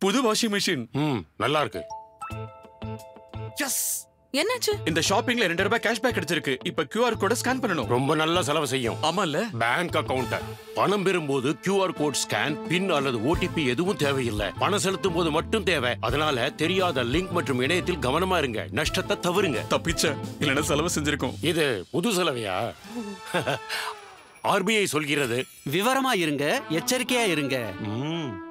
புது washing machine. நல்லா இருக்கு. எஸ். என்னாச்சு? இந்த ஷாப்பிங்ல 2 ரூபாய் கேஷ்பேக் கிடைச்சிருக்கு. இப்ப QR கோட ஸ்கேன் பண்ணனும். ரொம்ப நல்ல செலவு செய்யும். ஆமால. பேங்க் அக்கவுண்ட் பணம் பெறும்போது QR கோட் ஸ்கேன், பின் அல்லது OTP எதுவும் தேவையில்லை. பணம் செலுத்தும் போது மட்டும் தேவை. அதனால தெரியாத லிங்க் மற்றும் இணையத்தில் கவனமா இருங்க. நஷ்டத்தை தவிருங்க. தப்பிச்ச இல்லனா செலவு செஞ்சிருக்கோம். இது புது செலவையா? RBI சொல்கிறது விவரமா இருங்க, எச்சரிக்கையா இருங்க.